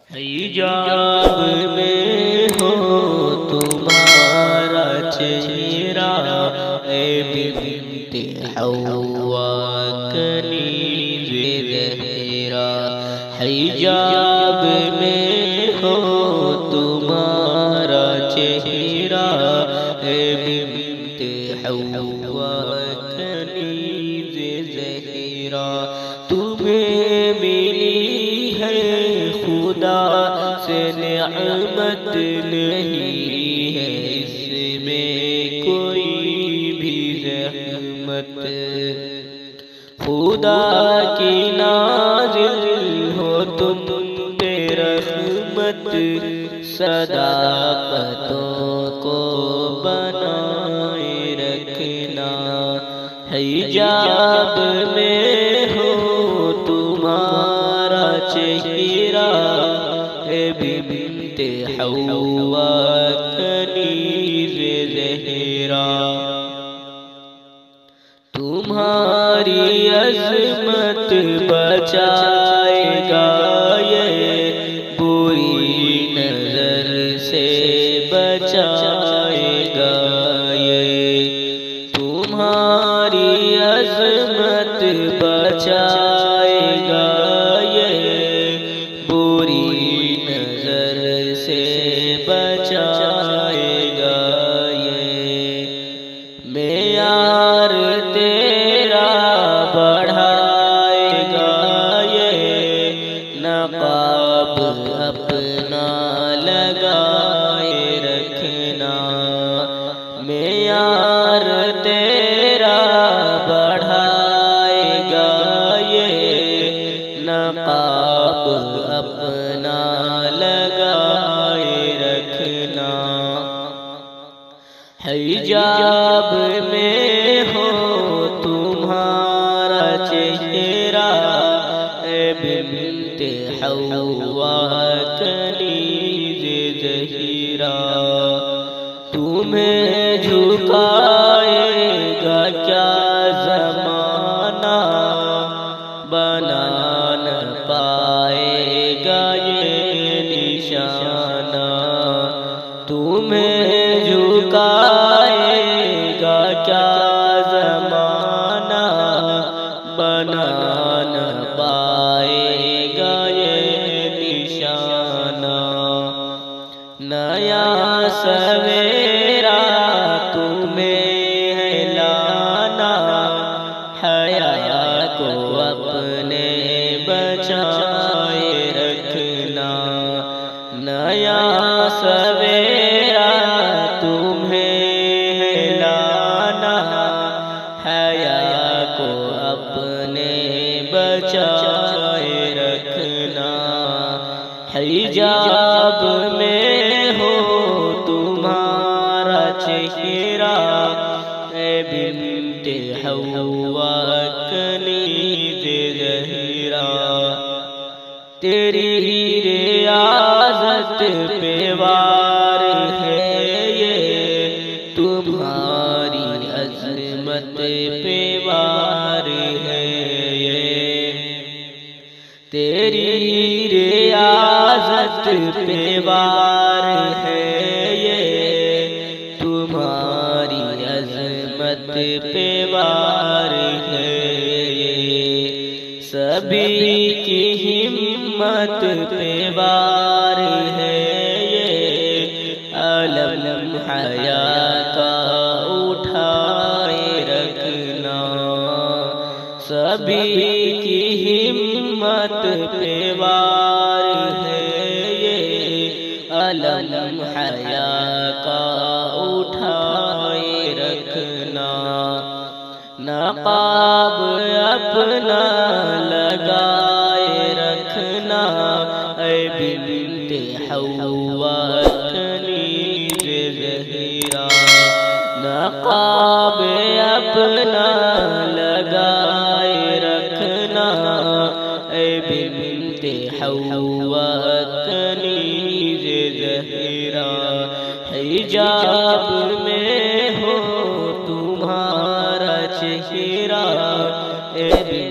حجاب میں ہو تمہارا چہرہ اے بنت حوا کنیز زہرا، حجاب میں ہو تمہارا چہرہ اے بنت حوا کنیز زہرا، تمہیں ملی ہے خدا سے نعمت نہیں ہے اس میں کوئی بھی رحمت، خدا کی نازل ہو تم پہ رحمت، صداقتوں کو بنائے رکھنا، حجاب میں ہو تمہارا چہرہ اے بنت حوا کنیز زہرا، تمہاری عظمت بچائے گا یہ بری نظر سے بچائے گا یہ، تمہاری عظمت بچائے گا یہ بری نظر سے بچائے گا یہ، معیار تیرا بڑھائے گا یہ، نقاب اپنا لگائے رکھنا، معیار تیرا بڑھائے گا یہ، نقاب اپنا لگائے رکھنا، حجاب میں ہو تمہارا چہرہ اے بنت حوا کنیز زہرا، تمہیں جھکائے گا کیا زمانہ، بنا نہ پائے گا یہ نشانہ، تمہیں جھکائے گا کیا زمانہ، بنا نہ پائے گا یہ نشانہ، نیا سویرا تمہیں ہے لانا، حیا کو اپنے بچائے رکھنا، نیا سویرا تمہیں ہے لانا، حیا کو اپنے بچائے رکھنا، حجاب میں ہو تمہارا چہرہ اے بنت حوا کنیز زہرا، تیری ریاضت پہ وار ہے یہ، تمہاری عظمت پہ وار ہے یہ، تیری ریاضت پہ وار ہے یہ، تمہاری عظمت پہ وار ہے یہ، سبھی کی ہمت پہ وار ہے یہ، علم حیا کا اٹھائے رکھنا، سبھی کی ہمت پہ وار ہے یہ، علم حیا کا اٹھائے رکھنا، نقاب اپنا لگائے رکھنا اے بنت حوا کنیز زہرا، نقاب اپنا لگائے رکھنا اے بنت حوا کنیز زہرا، حجاب میں ہو تمہارا چہرہ اے